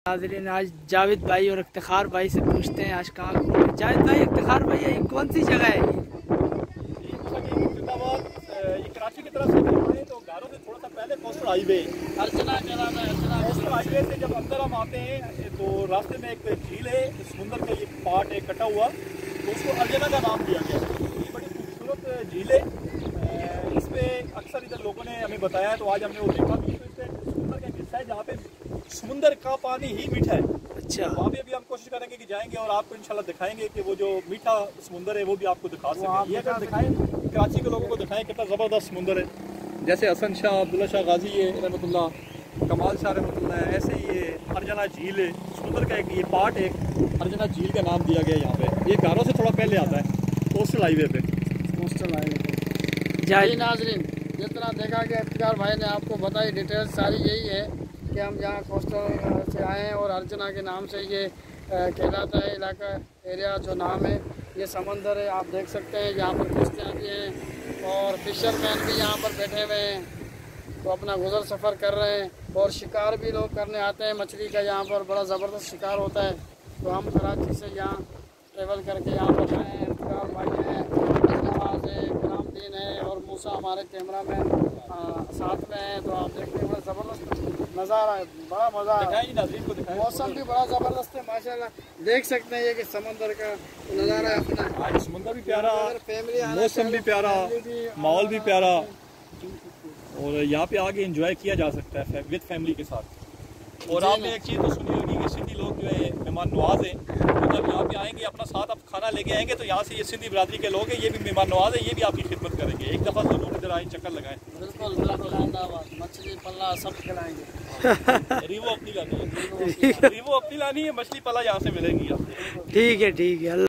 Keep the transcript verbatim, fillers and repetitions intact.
नाज़रीन, आज जावेद भाई और इफ्तिखार भाई से पूछते हैं आज कहाँ घूमे। जावेद भाई, इफ्तिखार भाई, ये कौन सी जगह है? ये कराची की तरफ से आए तो गारों से थोड़ा सा पहले कोस्टल हाईवे अर्चना के नाम है। अर्चना कोस्टल हाईवे से जब अंदर हम आते हैं तो रास्ते में एक झील है, समुंदर का ये पार्ट है कटा हुआ, तो उसको अर्चना का नाम दिया गया। ये बड़ी खूबसूरत झील है। इस पर अक्सर इधर लोगों ने हमें बताया है, तो आज हमने वो देखा भी। तो इस पर समुंदर का हिस्सा है जहाँ पे समुंदर का पानी ही मीठा है। अच्छा, वहाँ पे भी हम कोशिश करेंगे कि जाएंगे और आपको इंशाल्लाह दिखाएंगे कि वो जो मीठा समुंदर है वो भी आपको दिखा सकें। ये अगर दिखाएं, कराची के लोगों को दिखाएं कितना ज़बरदस्त समुंदर है। जैसे हसन शाह, अब्दुल्ला शाह गाजी है रहमतुल्लाह, कमाल शाह रहमतुल्लाह, ऐसे ही ये अर्जना झील है, समुंदर का एक ये पार्ट है, अर्जना झील का नाम दिया गया यहाँ पे। ये गारों से थोड़ा पहले आता है, कोस्टल हाईवे पे। कोस्टल हाईवे पे जी नाज़रीन, जितना देखा कि इफ्तिखार भाई ने आपको बताई डिटेल्स सारी यही है कि हम यहाँ कोस्टल से आए हैं और अर्चना के नाम से ये कहलाता है इलाका, एरिया जो नाम है। ये समंदर है, आप देख सकते हैं। यहाँ पर किश्तियाँ भी हैं और फिशरमैन भी यहाँ पर बैठे हुए हैं, तो अपना गुजर सफ़र कर रहे हैं। और शिकार भी लोग करने आते हैं मछली का, यहाँ पर बड़ा ज़बरदस्त शिकार होता है। तो हम कराची से यहाँ ट्रेवल करके यहाँ पर आए हैं। इफ्तिखार भाई हैं, नवाज है, गुलामदीन है और मूसा हमारे कैमरा मैन साथ में हैं। तो आप देखते हैं बड़ा ज़बरदस्त नज़ारा है, बड़ा मज़ा है। मौसम भी बड़ा ज़बरदस्त है माशाल्लाह। देख सकते हैं ये कि समंदर का नज़ारा है अपना। आज समुंदर भी प्यारा, मौसम भी प्यारा, माहौल भी प्यारा, और यहाँ पे आके एंजॉय किया जा सकता है विद फैमिली के साथ। और आपने एक चीज़ तो सुनी होगी कि सिंधी लोग जो है मेहमान नवाज हैं। तो जब यहाँ पे आएंगे अपना साथ आप खाना लेके आएंगे, तो यहाँ से ये सिंधी बरादरी के लोग हैं, ये भी मेहमान नवाज है, ये भी आपकी खिदमत करेंगे। एक दफ़ा जरूर इधर आए, चक्कर लगाएं। बिल्कुल बिल्कुल, मछली पल्ला सब खिलाएंगे। रिवो अपनी लानी है, रिवो अपनी लानी है, मछली पला यहाँ से मिलेंगी आपको। ठीक है, ठीक है।